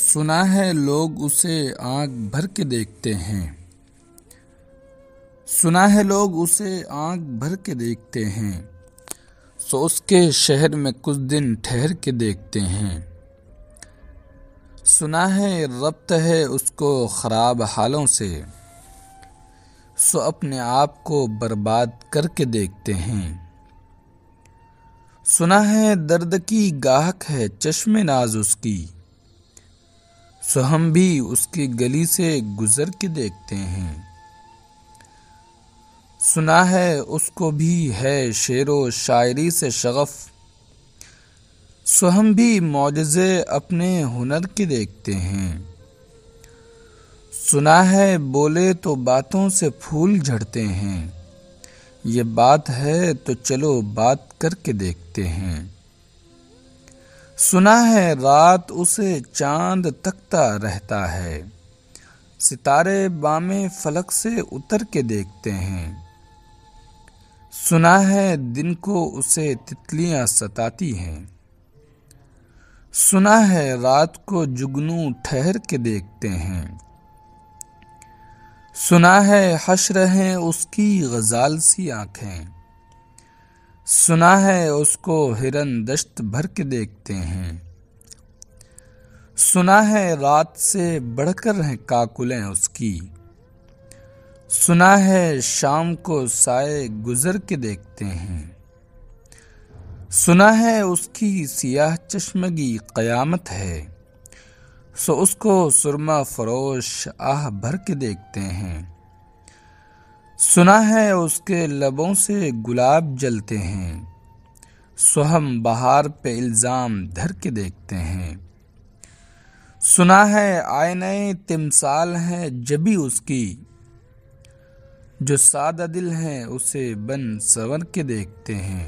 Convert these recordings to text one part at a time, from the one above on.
سنا ہے لوگ اسے آنکھ بھر کے دیکھتے ہیں، سنا ہے لوگ اسے آنکھ بھر کے دیکھتے ہیں، سو اس کے شہر میں کچھ دن ٹھہر کے دیکھتے ہیں۔ سنا ہے ربط ہے اس کو خراب حالوں سے، سو اپنے آپ کو برباد کر کے دیکھتے ہیں۔ سنا ہے درد کی گاہک ہے چشم ناز اس کی، سو ہم بھی اس کی گلی سے گزر کے دیکھتے ہیں۔ سنا ہے اس کو بھی ہے شعر و شاعری سے شغف، سو ہم بھی معجزے اپنے ہنر کے دیکھتے ہیں۔ سنا ہے بولے تو باتوں سے پھول جھڑتے ہیں، یہ بات ہے تو چلو بات کر کے دیکھتے ہیں۔ سنا ہے رات اسے چاند تکتا رہتا ہے، ستارے بام فلک سے اتر کے دیکھتے ہیں۔ سنا ہے دن کو اسے تتلیاں ستاتی ہیں، سنا ہے رات کو جگنو ٹھہر کے دیکھتے ہیں۔ سنا ہے حشر ہیں اس کی غزال سی آنکھیں، سنا ہے اس کو ہرن دشت بھر کے دیکھتے ہیں۔ سنا ہے رات سے بڑھ کر ہیں کاکلیں اس کی، سنا ہے شام کو سائے گزر کے دیکھتے ہیں۔ سنا ہے اس کی سیاہ چشمگی قیامت ہے، سو اس کو سرما فروش آہ بھر کے دیکھتے ہیں۔ سنا ہے اس کے لبوں سے گلاب جلتے ہیں، سو ہم بہار پہ الزام دھر کے دیکھتے ہیں۔ سنا ہے آئینہ تمثال ہے جبھی اس کی، جو سادہ دل ہیں اسے بن سنور کے دیکھتے ہیں۔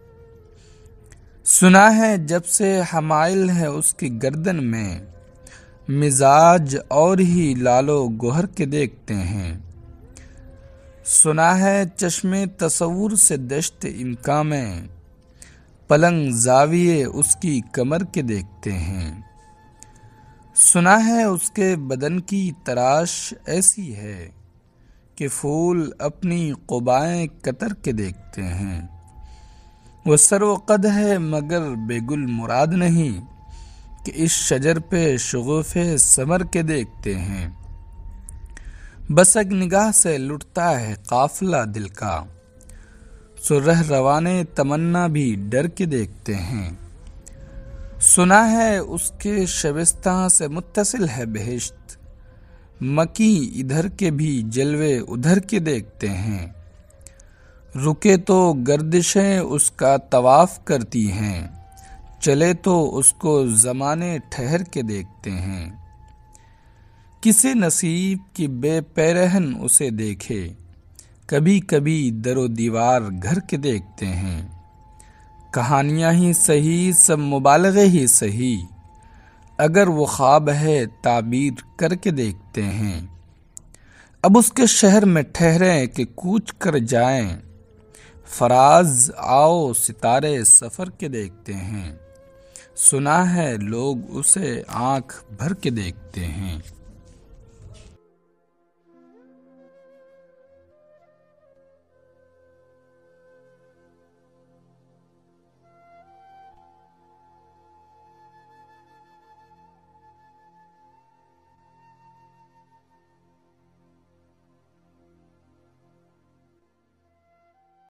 سنا ہے جب سے حمائل ہے اس کی گردن میں، مزاج اور ہی لالو گوہر کے دیکھتے ہیں۔ سنا ہے چشم تصور سے دشت امکان میں، پلنگ زاویے اس کی کمر کے دیکھتے ہیں۔ سنا ہے اس کے بدن کی تراش ایسی ہے کہ پھول اپنی قبائیں کتر کے دیکھتے ہیں۔ وہ سر و قد ہے مگر بے گل مراد نہیں، کہ اس شجر پہ شگوفے ثمر کے دیکھتے ہیں۔ بس ایک نگاہ سے لٹتا ہے قافلہ دل کا، سو رہ روانے تمنا بھی ڈر کے دیکھتے ہیں۔ سنا ہے اس کے شبستاں سے متصل ہے بہشت، مکی ادھر کے بھی جلوے ادھر کے دیکھتے ہیں۔ رکے تو گردشیں اس کا طواف کرتی ہیں، چلے تو اس کو زمانے ٹھہر کے دیکھتے ہیں۔ کسی نصیب کی بے پیرہن اسے دیکھے، کبھی کبھی در و دیوار گھر کے دیکھتے ہیں۔ کہانیاں ہی سہی سب مبالغے ہی سہی، اگر وہ خواب ہے تعبیر کر کے دیکھتے ہیں۔ اب اس کے شہر میں ٹھہریں کہ کوچ کر جائیں، فراز آؤ ستارے سفر کے دیکھتے ہیں۔ سنا ہے لوگ اسے آنکھ بھر کے دیکھتے ہیں۔